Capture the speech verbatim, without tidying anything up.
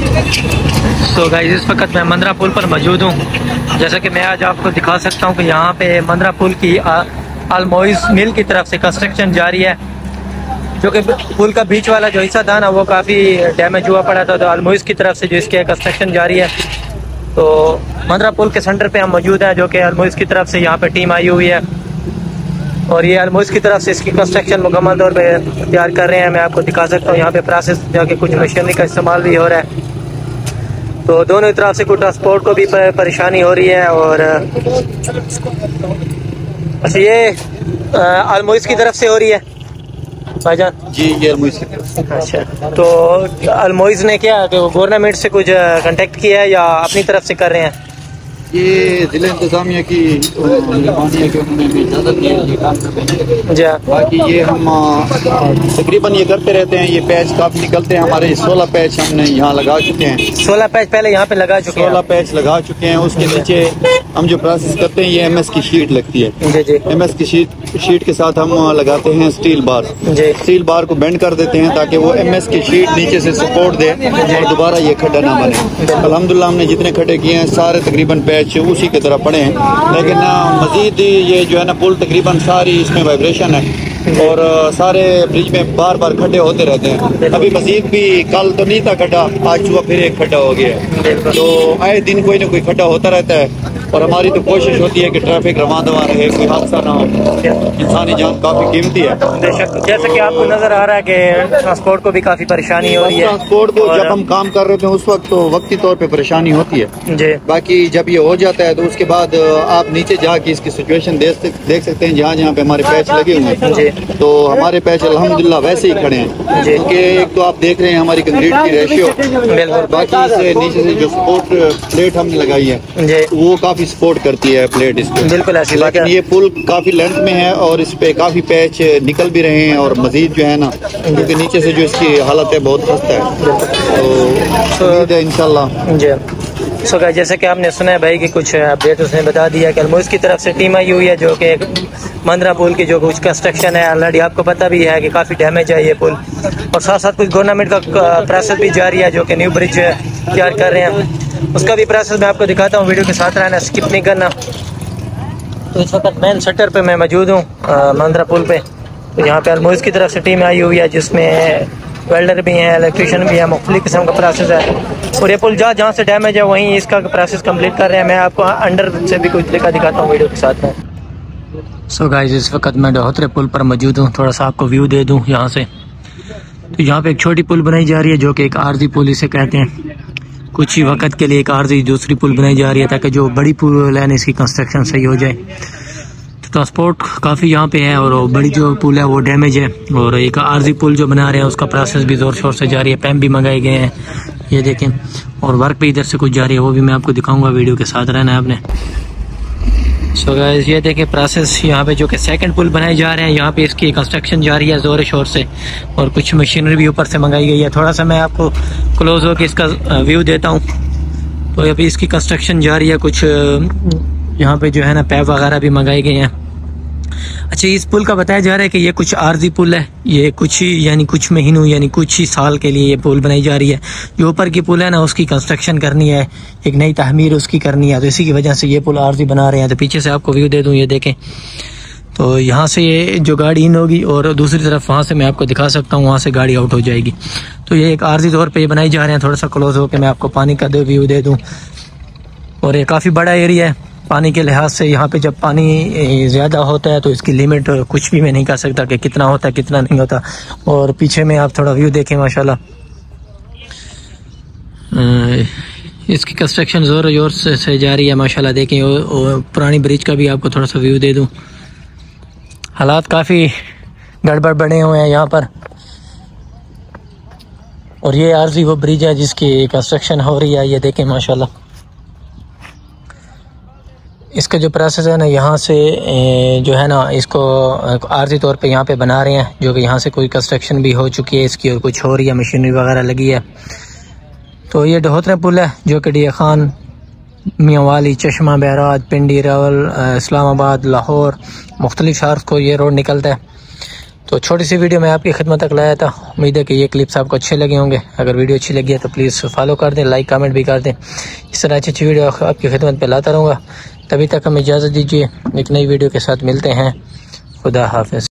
So guys, इस वक्त मैं मंदरा पुल पर मौजूद हूँ। जैसा कि मैं आज आपको दिखा सकता हूँ कि यहाँ पे मंदरा पुल की अलमोइज मिल की तरफ से कंस्ट्रक्शन जारी है, जो कि पुल का बीच वाला जो हिस्सा था ना वो काफ़ी डैमेज हुआ पड़ा था, तो अलमोइज की तरफ से जो इसके कंस्ट्रक्शन जारी है। तो मंदरा पुल के सेंटर पे हम मौजूद हैं, जो कि अलमोइज की तरफ से यहाँ पे टीम आई हुई है और ये अलमोइज की तरफ से इसकी कंस्ट्रक्शन मुकम्मल तौर पे तैयार कर रहे हैं। मैं आपको दिखा सकता हूँ यहाँ पे प्रोसेस जाके कुछ मशीनरी का इस्तेमाल भी हो रहा है। तो दोनों तरफ से कुछ ट्रांसपोर्ट को भी परेशानी हो रही है। और अच्छा, ये अलमोइज की तरफ से हो रही है भाईजान जी, ये अलमोइज की तरफ से। अच्छा, तो अलमोइज ने क्या कि गवर्नमेंट से कुछ कांटेक्ट किया है या अपनी तरफ से कर रहे हैं? ये जिला इंतजामिया की मेहरबानी है कि उन्होंने हमें इजाज़त दी है ये काम करने की। बाकी ये हम तकरीबन ये करते रहते हैं। ये पैच काफ़ी निकलते हैं हमारे। सोलह पैच हमने यहाँ लगा चुके हैं। सोलह पैच पहले यहाँ पे लगा चुके हैं। सोलह पैच लगा चुके हैं। उसके नीचे हम जो प्रोसेस करते हैं ये एम एस की शीट लगती है। जी जी। एम एस की शीट शीट के साथ हम लगाते हैं स्टील बार। जी। स्टील बार को बेंड कर देते हैं ताकि वो एम एस की शीट नीचे से सपोर्ट दे और दोबारा ये खड्डा ना बने। अल्हम्दुलिल्लाह हमने जितने खड्डे किए हैं सारे तकरीबन पैच उसी की तरह पड़े हैं, लेकिन मजीद ये जो है ना पुल तकरीबन सारी इसमें वाइब्रेशन है और सारे ब्रिज में बार बार खड्डे होते रहते हैं। अभी मजीद भी कल तो नहीं था खड्डा, आज सुबह फिर एक खड्डा हो गया है। तो आए दिन कोई ना कोई खड्डा होता रहता है और हमारी तो कोशिश होती है कि ट्रैफिक रवां दवा रहे, कोई हादसा ना हो। इंसानी जान काफी कीमती है। जैसा कि आपको नजर आ रहा है कि ट्रांसपोर्ट को भी काफी परेशानी हो रही है। ट्रांसपोर्ट को जब हम काम कर रहे थे उस वक्त तो वक्ती तौर पे परेशानी होती है जी। बाकी जब ये हो जाता है तो उसके बाद आप नीचे जाके इसकी सिचुएशन देख सकते हैं। जहाँ जहाँ पे हमारे पैच लगे हुए हैं तो हमारे पैच अल्हम्दुलिल्लाह वैसे ही खड़े हैं, क्योंकि एक तो आप देख रहे हैं हमारी कंक्रीट की रेशियो, बाकी से नीचे से जो सपोर्ट प्लेट हमने लगाई है वो काफी सपोर्ट करती है प्लेट इसको। बिल्कुल ऐसी बात है। ये पुल काफी लेंथ में है और इस पे काफी पैच निकल भी रहे हैं और मजीद जो है ना, क्योंकि नीचे से जो इसकी हालत है बहुत खस्ता है, तो उम्मीद है इंशाल्लाह। जी। सो गाइस, जैसे कि आपने सुना है भाई कि कुछ अपडेट उसने बता दिया कि अलमोइज की तरफ से टीम आई हुई है, जो कि मंदरा पुल की जो कुछ कंस्ट्रक्शन है ऑलरेडी आपको पता भी है कि काफ़ी डैमेज है ये पुल, और साथ साथ कुछ गवर्नमेंट का प्रोसेस भी जारी है जो कि न्यू ब्रिज तैयार कर रहे हैं। उसका भी प्रोसेस मैं आपको दिखाता हूँ, वीडियो के साथ रहना, स्किप नहीं करना। तो इस वक्त मेन शटर पे मैं मौजूद हूँ मंदरा पुल पे। तो यहाँ पे अलमोइज की तरफ से टीम आई हुई है जिसमें वेल्डर भी हैं, इलेक्ट्रीशियन भी हैं, मुख्तलिफ किस्म का प्रोसेस है। और ये पुल जहाँ जहाँ से डैमेज है वहीं इसका प्रोसेस कंप्लीट कर रहे हैं। मैं आपको अंडर से भी कुछ तरीका दिखाता हूँ वीडियो के साथ में। सो गाइस, इस वक्त मैं डहोत्रे पुल पर मौजूद हूँ। थोड़ा सा आपको व्यू दे दूँ यहाँ से। तो यहाँ पे एक छोटी पुल बनाई जा रही है जो कि एक आर्जी पुल इसे कहते हैं। कुछ ही वक्त के लिए एक आर्जी दूसरी पुल बनाई जा रही है ताकि जो बड़ी पुल है इसकी कंस्ट्रक्शन सही हो जाए। ट्रांसपोर्ट काफ़ी यहाँ पे है और बड़ी जो पुल है वो डैमेज है, और एक आरजी पुल जो बना रहे हैं उसका प्रोसेस भी ज़ोर शोर से जारी है। पैम भी मंगाए गए हैं, ये देखें, और वर्क भी इधर से कुछ जारी है, वो भी मैं आपको दिखाऊंगा। वीडियो के साथ रहना है आपने। सो गाइस, ये देखें प्रोसेस यहाँ पे जो कि सेकंड पुल बनाए जा रहे हैं, यहाँ पे इसकी कंस्ट्रक्शन जारी है ज़ोर शोर से, और कुछ मशीनरी भी ऊपर से मंगाई गई है। थोड़ा सा मैं आपको क्लोज होकर इसका व्यू देता हूँ। तो अभी इसकी कंस्ट्रक्शन जारी है, कुछ यहाँ पे जो है ना पैप वगैरह भी मंगाए गए हैं। अच्छा, इस पुल का बताया जा रहा है कि ये कुछ आर्जी पुल है, ये कुछ ही यानी कुछ महीनों यानी कुछ ही साल के लिए ये पुल बनाई जा रही है। जो ऊपर की पुल है ना उसकी कंस्ट्रक्शन करनी है, एक नई तहमीर उसकी करनी है, तो इसी की वजह से ये पुल आर्जी बना रहे हैं। तो पीछे से आपको व्यू दे दूँ, ये देखें। तो यहाँ से ये जो गाड़ी इन होगी और दूसरी तरफ वहाँ से मैं आपको दिखा सकता हूँ, वहाँ से गाड़ी आउट हो जाएगी। तो ये एक आर्जी तौर पर ये बनाई जा रहे हैं। थोड़ा सा क्लोज होकर मैं आपको पानी का दो व्यू दे दूँ। और ये काफ़ी बड़ा एरिया है पानी के लिहाज से। यहाँ पे जब पानी ज़्यादा होता है तो इसकी लिमिट कुछ भी मैं नहीं कर सकता कि कितना होता है कितना नहीं होता। और पीछे में आप थोड़ा व्यू देखें, माशाल्लाह इसकी कंस्ट्रक्शन ज़ोर ज़ोर से, से जारी है माशाल्लाह। देखें, और पुरानी ब्रिज का भी आपको थोड़ा सा व्यू दे दूँ। हालात काफ़ी गड़बड़ बने हुए हैं यहाँ पर। और ये आरजी वो ब्रिज है जिसकी कंस्ट्रक्शन हो रही है, ये देखें माशाल्लाह। इसका जो प्रोसेस है ना, यहाँ से जो है ना इसको आर्जी तौर पे यहाँ पे बना रहे हैं, जो कि यहाँ से कोई कंस्ट्रक्शन भी हो चुकी है इसकी और कुछ हो रही है, मशीनरी वगैरह लगी है। तो ये डहोत्रे पुल है जो कि डी खान, मियांवाली, चश्मा, बहराज, पिंडी, रावल, इस्लामाबाद, लाहौर, मुख्तलिफ शहर को ये रोड निकलता है। तो छोटी सी वीडियो मैं आपकी खिदमत तक लाया था। उम्मीद है कि ये क्लिप्स आपको अच्छे लगे होंगे। अगर वीडियो अच्छी लगी है तो प्लीज़ फॉलो कर दें, लाइक कमेंट भी कर दें। इस तरह अच्छी अच्छी वीडियो आपकी खिदमत पे लाता रहूँगा। तभी तक हमें इजाज़त दीजिए, एक नई वीडियो के साथ मिलते हैं। खुदा हाफिज़।